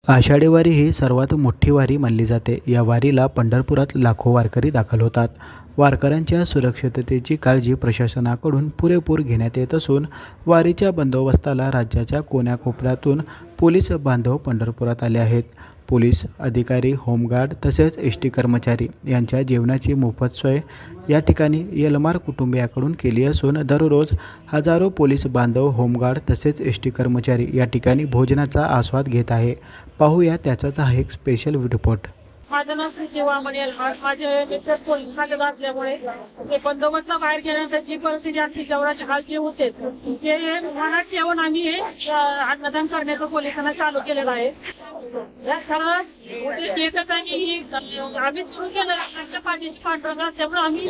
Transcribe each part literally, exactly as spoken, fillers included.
आषाढी वारी ही सर्वात मोठी वारी मानली जाते। या वारीला पंढरपुरात लाखो वारकरी दाखल होतात। वारकऱ्यांच्या सुरक्षिततेची काळजी प्रशासनाकडून पुरेपूर घेण्यात येत असून वारीच्या बंदोबस्ताला राज्याच्या कोण्याकोपऱ्यातून पोलीस बांधव पंढरपुरात आले आहेत। पोलीस अधिकारी, होमगार्ड तसेच एस टी कर्मचारी यांच्या जेवणाची मोफत सोय या ठिकाणी यलमार कुटुंबियाकडून केली असून दररोज हजारो पोलीस बांधव, होमगार्ड तसेच एस टी कर्मचारी या ठिकाणी भोजनाचा आस्वाद घेत आहे। पाहूया त्याचाच हा एक स्पेशल रिपोर्ट। माझं नाव जेव्हा म्हणेल माझे मित्र पोलीस खात्यात असल्यामुळे ते बंदोबस्त बाहेर गेल्यानंतर जी परिस्थिती असते जेवणाची हालची होते ते मनात ठेवून आम्ही हे अन्नदान करण्याचं पोलिसांना चालू केलेलं आहे। खरं उद्देश एकच आहे की आम्ही सुरू केलं आमच्या पाठीशी पांढरंग असल्यामुळे आम्ही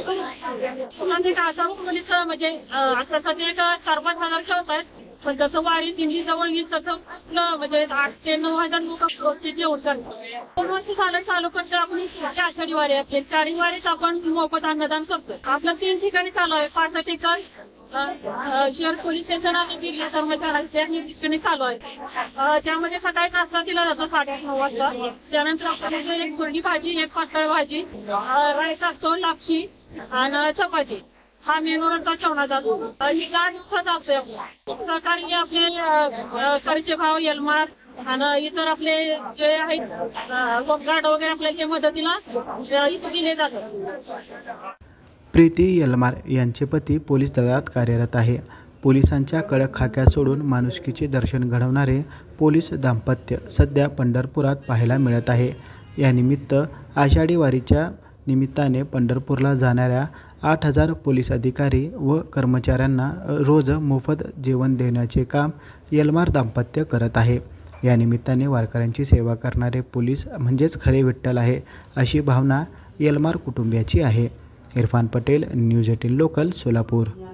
हजारो पोलीस म्हणजे आता सध्या एक चार पाच हजार ठेवत आहेत, पण तसं वारी दिंडी जवळ येईल तसं म्हणजे आठ ते नऊ हजार लोक रोजचे जेवण करतात। दोन वर्ष झालं चालू करतो आपण आषाढी वारी असते, चारही वारीत आपण मोफत अन्नदान करतो। आपलं तीन ठिकाणी चालू आहे, पाच ठिकाण शहर पोलीस स्टेशन आणि जिल्हा कर्मचाऱ्यांच्या ठिकाणी चालू आहे। त्यामध्ये सकाळी नाश्ता दिला जातो साडेआठ नऊ वाजता। त्यानंतर आपल्याला एक कोरडी भाजी, एक पातळ भाजी, राईस असतो, लापशी आणि चपाती हा मेनूवरचा ठेवला जातो। ही दहा दिवसात असते। सरकारी आपले खर्चे भाव, यलमार आणि इतर आपले जे आहेत होमगार्ड वगैरे आपल्याला मदतीला इथे दिले जातात। प्रीती यलमार यांचे पती पोलीस दलात कार्यरत आहे। पोलिसांच्या कडक खाक्या सोडून माणुसकीचे दर्शन घडवणारे पोलीस दाम्पत्य सध्या पंढरपुरात पाहायला मिळत आहे। या निमित्त आषाढी वारीच्या निमित्ताने पंढरपूरला जाणाऱ्या आठ हजार पोलीस अधिकारी व कर्मचाऱ्यांना रोज मोफत जेवण देण्याचे काम यलमार दाम्पत्य करत आहे। या निमित्ताने वारकऱ्यांची सेवा करणारे पोलीस म्हणजेच खरे विठ्ठल आहे, अशी भावना यलमार कुटुंबियाची आहे। Irfan Patel, news eighteen local, Solapur.